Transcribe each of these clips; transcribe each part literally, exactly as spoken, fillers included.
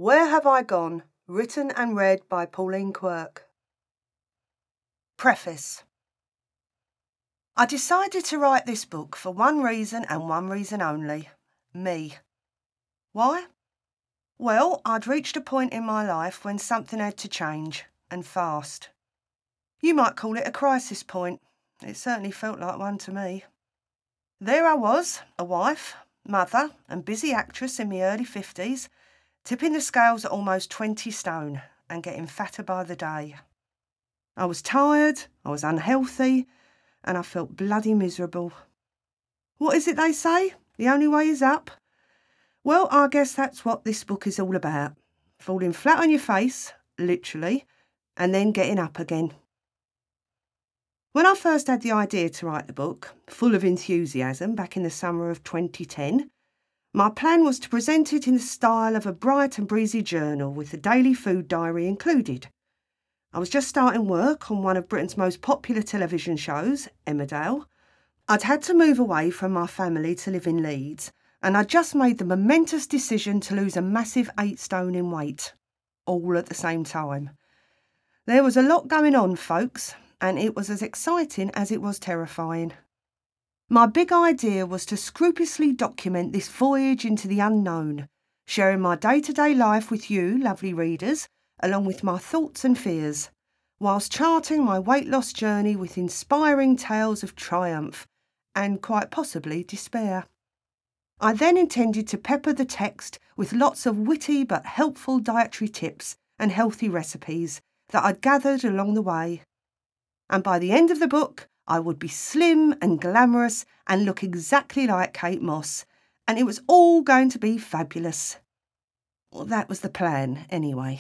Where Have I Gone? Written and read by Pauline Quirke. Preface. I decided to write this book for one reason and one reason only. Me. Why? Well, I'd reached a point in my life when something had to change, and fast. You might call it a crisis point. It certainly felt like one to me. There I was, a wife, mother and busy actress in my early fifties, tipping the scales at almost twenty stone and getting fatter by the day. I was tired, I was unhealthy, and I felt bloody miserable. What is it they say? The only way is up? Well, I guess that's what this book is all about. Falling flat on your face, literally, and then getting up again. When I first had the idea to write the book, full of enthusiasm back in the summer of twenty ten, my plan was to present it in the style of a bright and breezy journal with a daily food diary included. I was just starting work on one of Britain's most popular television shows, Emmerdale. I'd had to move away from my family to live in Leeds, and I'd just made the momentous decision to lose a massive eight stone in weight, all at the same time. There was a lot going on, folks, and it was as exciting as it was terrifying. My big idea was to scrupulously document this voyage into the unknown, sharing my day-to-day life with you, lovely readers, along with my thoughts and fears, whilst charting my weight loss journey with inspiring tales of triumph and quite possibly despair. I then intended to pepper the text with lots of witty but helpful dietary tips and healthy recipes that I'd gathered along the way. And by the end of the book, I would be slim and glamorous and look exactly like Kate Moss, and it was all going to be fabulous. Well, that was the plan, anyway.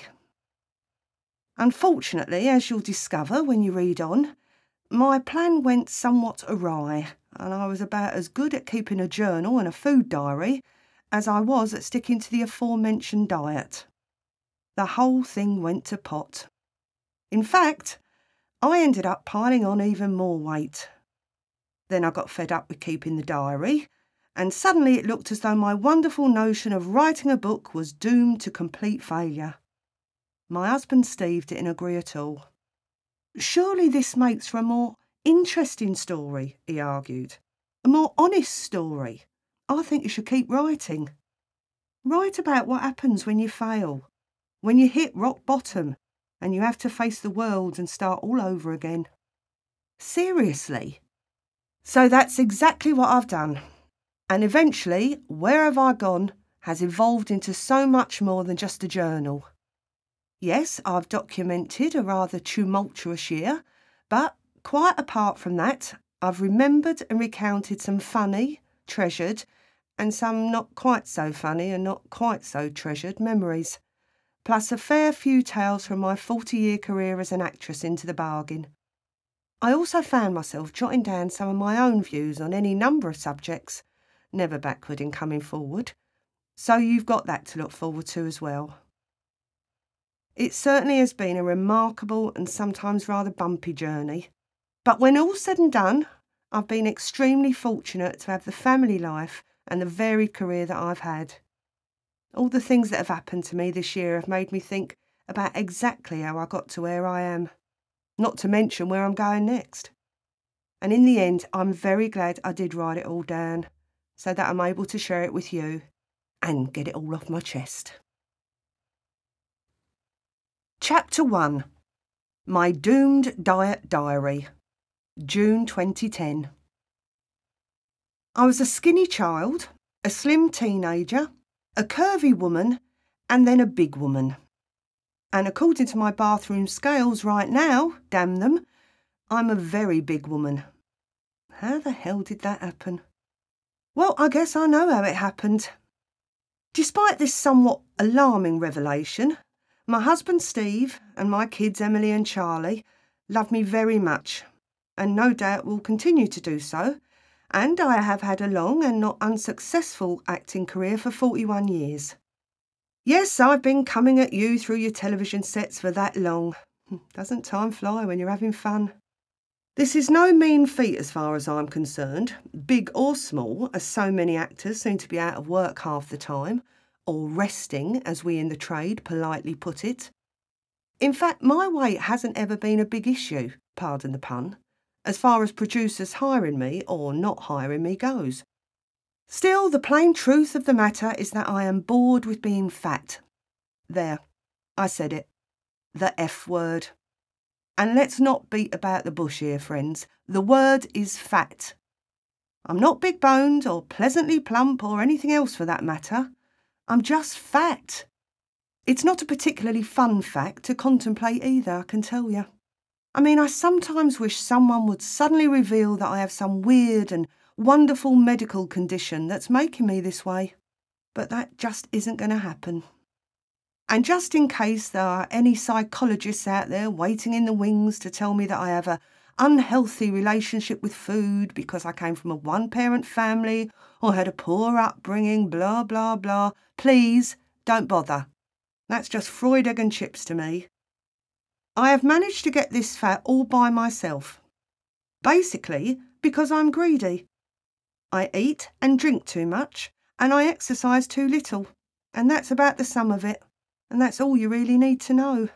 Unfortunately, as you'll discover when you read on, my plan went somewhat awry, and I was about as good at keeping a journal and a food diary as I was at sticking to the aforementioned diet. The whole thing went to pot. In fact, I ended up piling on even more weight. Then I got fed up with keeping the diary, and suddenly it looked as though my wonderful notion of writing a book was doomed to complete failure. My husband Steve didn't agree at all. Surely this makes for a more interesting story, he argued. A more honest story. I think you should keep writing. Write about what happens when you fail, when you hit rock bottom, and you have to face the world and start all over again. Seriously. So that's exactly what I've done. And eventually, Where Have I Gone has evolved into so much more than just a journal. Yes, I've documented a rather tumultuous year, but quite apart from that, I've remembered and recounted some funny, treasured, and some not quite so funny and not quite so treasured memories, plus a fair few tales from my forty-year career as an actress into the bargain. I also found myself jotting down some of my own views on any number of subjects, never backward in coming forward, so you've got that to look forward to as well. It certainly has been a remarkable and sometimes rather bumpy journey, but when all's said and done, I've been extremely fortunate to have the family life and the varied career that I've had. All the things that have happened to me this year have made me think about exactly how I got to where I am, not to mention where I'm going next. And in the end, I'm very glad I did write it all down, so that I'm able to share it with you and get it all off my chest. Chapter one. My Doomed Diet Diary, June twenty ten. I was a skinny child, a slim teenager, a curvy woman, and then a big woman. And according to my bathroom scales right now, damn them, I'm a very big woman. How the hell did that happen? Well, I guess I know how it happened. Despite this somewhat alarming revelation, my husband Steve and my kids Emily and Charlie love me very much, and no doubt will continue to do so, and I have had a long and not unsuccessful acting career for forty-one years. Yes, I've been coming at you through your television sets for that long. Doesn't time fly when you're having fun? This is no mean feat as far as I'm concerned, big or small, as so many actors seem to be out of work half the time, or resting, as we in the trade politely put it. In fact, my weight hasn't ever been a big issue, pardon the pun, as far as producers hiring me or not hiring me goes. Still, the plain truth of the matter is that I am bored with being fat. There, I said it. The F word. And let's not beat about the bush here, friends. The word is fat. I'm not big-boned or pleasantly plump or anything else for that matter. I'm just fat. It's not a particularly fun fact to contemplate either, I can tell you. I mean, I sometimes wish someone would suddenly reveal that I have some weird and wonderful medical condition that's making me this way. But that just isn't going to happen. And just in case there are any psychologists out there waiting in the wings to tell me that I have an unhealthy relationship with food because I came from a one-parent family or had a poor upbringing, blah, blah, blah, please don't bother. That's just fried egg and chips to me. I have managed to get this fat all by myself. Basically, because I'm greedy. I eat and drink too much, and I exercise too little, and that's about the sum of it. And that's all you really need to know.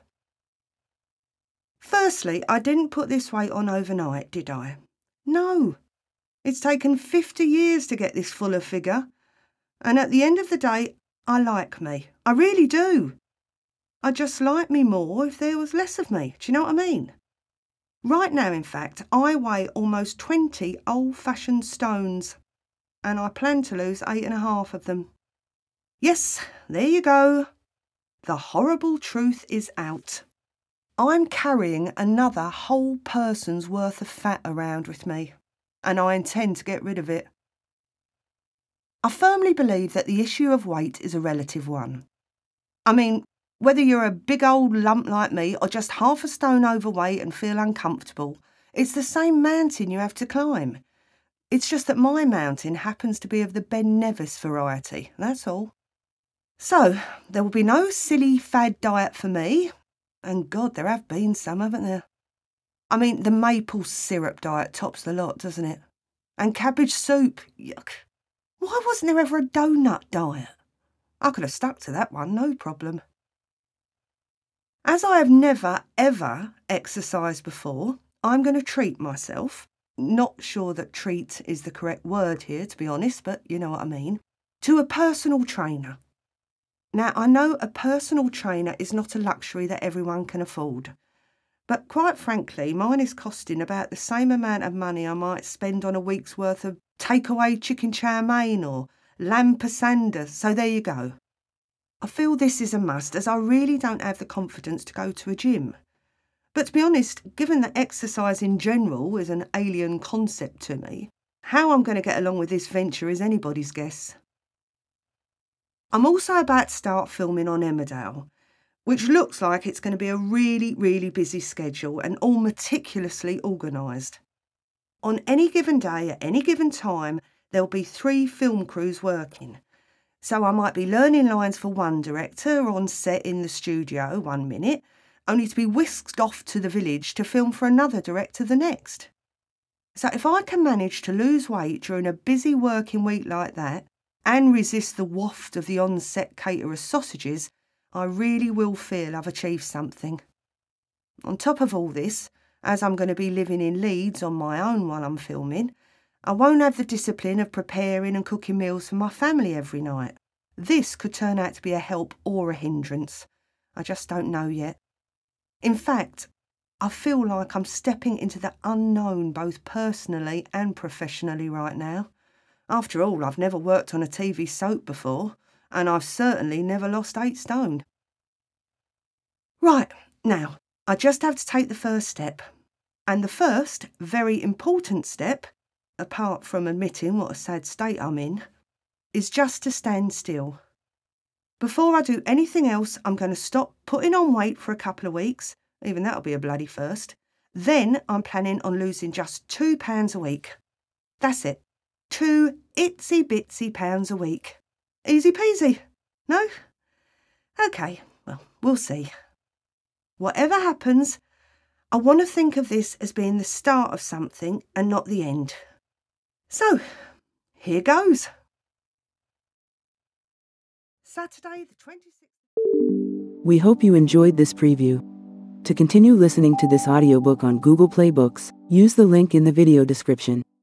Firstly, I didn't put this weight on overnight, did I? No. It's taken fifty years to get this fuller figure. And at the end of the day, I like me. I really do. I'd just like me more if there was less of me. Do you know what I mean? Right now, in fact, I weigh almost twenty old-fashioned stones. And I plan to lose eight and a half of them. Yes, there you go. The horrible truth is out. I'm carrying another whole person's worth of fat around with me, and I intend to get rid of it. I firmly believe that the issue of weight is a relative one. I mean, whether you're a big old lump like me or just half a stone overweight and feel uncomfortable, it's the same mountain you have to climb. It's just that my mountain happens to be of the Ben Nevis variety, that's all. So, there will be no silly fad diet for me. And God, there have been some, haven't there? I mean, the maple syrup diet tops the lot, doesn't it? And cabbage soup, yuck. Why wasn't there ever a donut diet? I could have stuck to that one, no problem. As I have never, ever exercised before, I'm going to treat myself. Not sure that treat is the correct word here, to be honest, but you know what I mean. To a personal trainer. Now, I know a personal trainer is not a luxury that everyone can afford, but quite frankly, mine is costing about the same amount of money I might spend on a week's worth of takeaway chicken chow mein or lamb pasanda, so there you go. I feel this is a must, as I really don't have the confidence to go to a gym. But to be honest, given that exercise in general is an alien concept to me, how I'm going to get along with this venture is anybody's guess. I'm also about to start filming on Emmerdale, which looks like it's going to be a really, really busy schedule and all meticulously organised. On any given day, at any given time, there'll be three film crews working. So I might be learning lines for one director on set in the studio one minute, only to be whisked off to the village to film for another director the next. So if I can manage to lose weight during a busy working week like that, and resist the waft of the on-set caterer's sausages, I really will feel I've achieved something. On top of all this, as I'm going to be living in Leeds on my own while I'm filming, I won't have the discipline of preparing and cooking meals for my family every night. This could turn out to be a help or a hindrance. I just don't know yet. In fact, I feel like I'm stepping into the unknown both personally and professionally right now. After all, I've never worked on a T V soap before, and I've certainly never lost eight stone. Right, now, I just have to take the first step. And the first, very important step, apart from admitting what a sad state I'm in, is just to stand still. Before I do anything else, I'm going to stop putting on weight for a couple of weeks, even that'll be a bloody first. Then I'm planning on losing just two pounds a week. That's it. Two itsy-bitsy pounds a week. Easy peasy, no? OK, well, we'll see. Whatever happens, I want to think of this as being the start of something and not the end. So, here goes. Saturday the twenty-sixth. We hope you enjoyed this preview. To continue listening to this audiobook on Google Play Books, use the link in the video description.